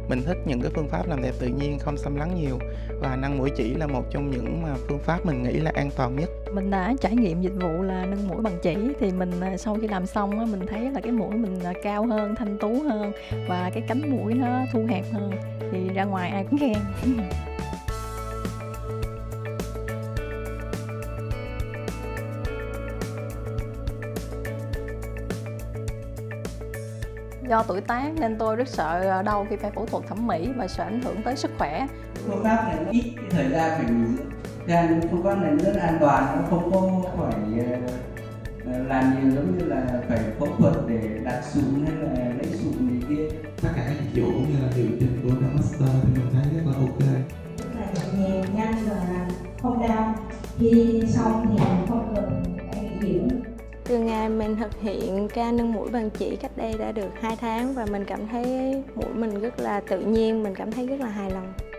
Mình thích những cái phương pháp làm đẹp tự nhiên, không xăm lắng nhiều, và nâng mũi chỉ là một trong những phương pháp mình nghĩ là an toàn nhất. Mình đã trải nghiệm dịch vụ là nâng mũi bằng chỉ thì mình sau khi làm xong á, mình thấy là cái mũi mình cao hơn, thanh tú hơn và cái cánh mũi nó thu hẹp hơn, thì ra ngoài ai cũng khen. Do tuổi tác nên tôi rất sợ đau khi phải phẫu thuật thẩm mỹ và sợ ảnh hưởng tới sức khỏe. Phương pháp này nó ít cái thời gian phải nghỉ dưỡng, nên phương pháp này rất an toàn, nó không có phải làm nhiều giống như là phải phẫu thuật để đặt sụn hay là lấy sụn gì kia. Tất cả các dịch vụ cũng như là điều chỉnh của Master thì mình thấy rất là ok. Rất là nhẹ nhàng, nhanh và không đau. Khi xong thì mình không cần phải nghỉ dưỡng. Từ ngày mình thực hiện ca nâng mũi bằng chỉ cách đây đã được 2 tháng và mình cảm thấy mũi mình rất là tự nhiên, mình cảm thấy rất là hài lòng.